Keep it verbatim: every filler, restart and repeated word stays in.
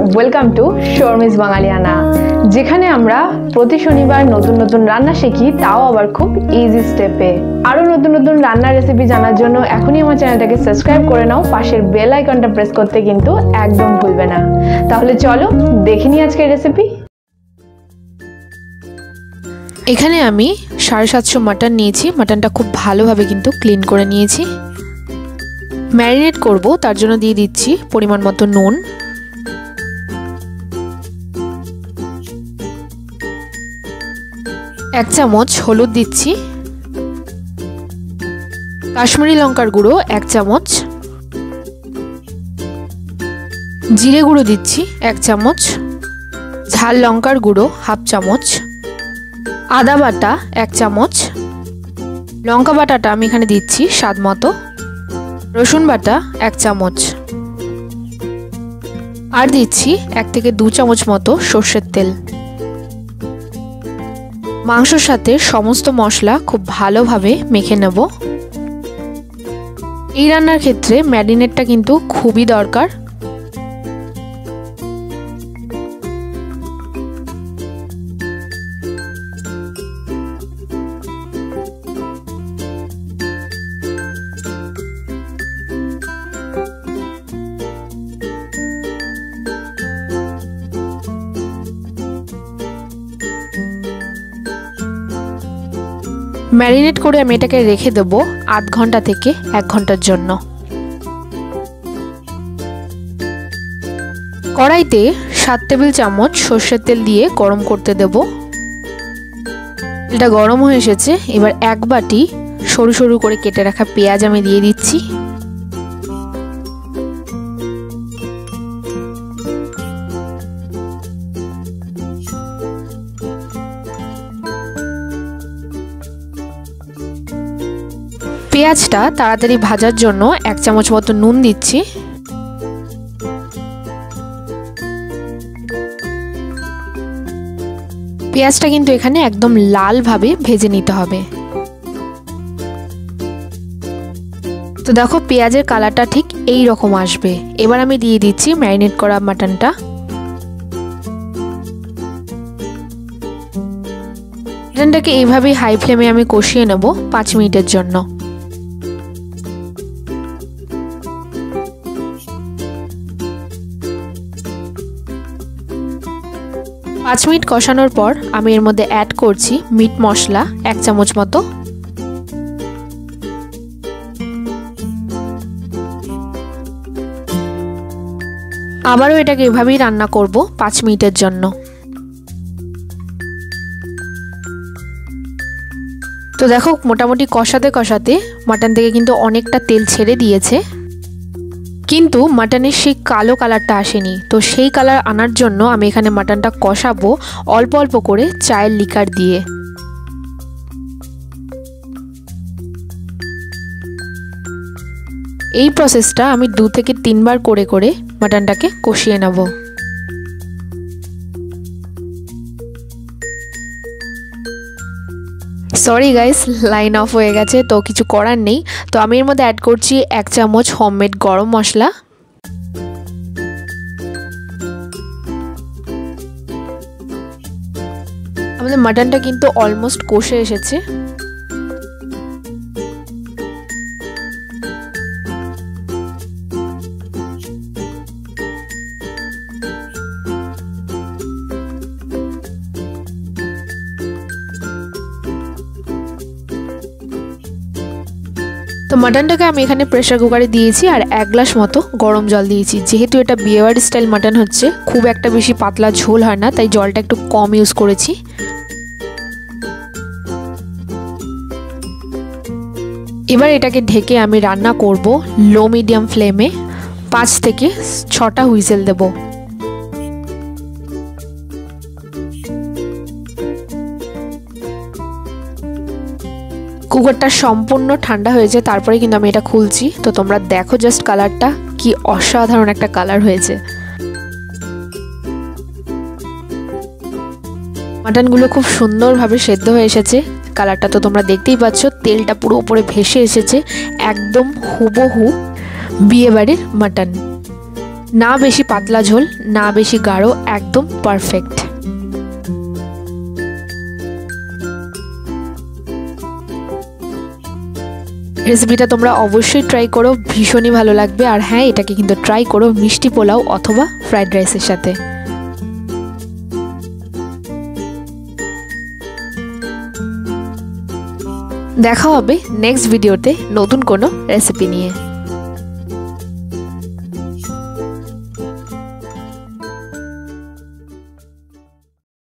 Welcome to Sharmi's বাঙালিয়ানা, যেখানে আমরা প্রতি শনিবার নতুন নতুন রান্না শিখি, তাও আবার খুব ইজি স্টেপে। আরো নতুন নতুন রান্নার রেসিপি জানার জন্য এখনই আমার চ্যানেলটাকে সাবস্ক্রাইব করে নাও, পাশের বেল আইকনটা প্রেস করতে কিন্তু একদম ভুলবে না। তাহলে চলো দেখে নিই আজকের রেসিপি। এখানে আমি সাড়ে সাতশো মাটন নিয়েছি। মাটনটা খুব ভালোভাবে কিন্তু ক্লিন করে নিয়েছি। ম্যারিনেট করব, তার জন্য দিয়ে দিচ্ছি পরিমাণ মতো নুন, এক চামচ হলুদ দিচ্ছি, কাশ্মীরি লঙ্কার গুঁড়ো এক চামচ, জিরে গুঁড়ো দিচ্ছি এক চামচ, ঝাল লঙ্কার গুঁড়ো হাফ চামচ, আদা বাটা এক চামচ, লঙ্কা বাটাটা আমি এখানে দিচ্ছি স্বাদ মতো, রসুন বাটা এক চামচ, আর দিচ্ছি এক থেকে দু চামচ মতো সর্ষের তেল। মাংসর সাথে সমস্ত মশলা খুব ভালোভাবে মেখে নেব। এই রান্নার ক্ষেত্রে ম্যারিনেটটা কিন্তু খুবই দরকার। ম্যারিনেট করে আমি এটাকে রেখে দেব আধ ঘন্টা থেকে এক ঘন্টার জন্য। কড়াইতে সাত টেবিল চামচ সর্ষের তেল দিয়ে গরম করতে দেব। এটা গরম হয়ে এসেছে। এবার এক বাটি সরু সরু করে কেটে রাখা পেঁয়াজ আমি দিয়ে দিচ্ছি। পেঁয়াজটা তাড়াতাড়ি ভাজার জন্য এক চামচ মতো নুন দিচ্ছি। পেঁয়াজটা কিন্তু এখানে একদম লাল ভাবে ভেজে নিতে হবে। তো দেখো পেঁয়াজের কালারটা ঠিক এই রকম আসবে। এবার আমি দিয়ে দিচ্ছি ম্যারিনেট করা মাটনটা। মাটনটাকে এইভাবেই হাই ফ্লেমে আমি কষিয়ে নেব পাঁচ মিনিটের জন্য। পাঁচ মিনিট কষানোর পর আমি এর মধ্যে অ্যাড করছি মিট মশলা এক চামচ মতো, আবারও এটাকে এভাবেই রান্না করব পাঁচ মিনিটের জন্য। তো দেখো মোটামুটি কষাতে কষাতে মাটন থেকে কিন্তু অনেকটা তেল ছেড়ে দিয়েছে, কিন্তু মাটনের সেই কালো কালারটা আসেনি। তো সেই কালার আনার জন্য আমি এখানে মাটনটা কষাবো অল্প অল্প করে চায়ের লিকার দিয়ে। এই প্রসেসটা আমি দু থেকে তিনবার করে করে মাটনটাকে কষিয়ে নেব। সরি গাইস, লাইন অফ হয়ে গেছে, তো কিছু করার নেই। তো আমি এর মধ্যে অ্যাড করছি এক চামচ হোমমেড গরম মশলা, আমাদের মাটনটা কিন্তু অলমোস্ট কষে এসেছে। তো মাটনটাকে আমি এখানে প্রেসার কুকারে দিয়েছি আর এক গ্লাস মতো গরম জল দিয়েছি। যেহেতু এটা বিয়েবাড়ি স্টাইল মাটন হচ্ছে, খুব একটা বেশি পাতলা ঝোল হয় না, তাই জলটা একটু কম ইউজ করেছি। এবার এটাকে ঢেকে আমি রান্না করব লো মিডিয়াম ফ্লেমে। পাঁচ থেকে ছটা হুইসেল দেব। কুকারটা সম্পূর্ণ ঠান্ডা হয়েছে, তারপরে কিন্তু আমি এটা খুলছি। তো তোমরা দেখো জাস্ট কালারটা কি অসাধারণ একটা কালার হয়েছে। মাটনগুলো খুব সুন্দরভাবে সেদ্ধ হয়ে এসেছে। কালারটা তো তোমরা দেখতেই পাচ্ছ, তেলটা পুরো উপরে ভেসে এসেছে, একদম হুবহু বিয়ে বাড়ির মাটন। না বেশি পাতলা ঝোল, না বেশি গাঢ়, একদম পারফেক্ট। রেসিপিটা তোমরা অবশ্যই ট্রাই করো, ভীষণই ভালো লাগবে। আর হ্যাঁ, এটাকে কিন্তু ট্রাই করো মিষ্টি পোলাও অথবা ফ্রাইড রাইসের সাথে। দেখা হবে নেক্সট ভিডিওতে নতুন কোনো রেসিপি নিয়ে।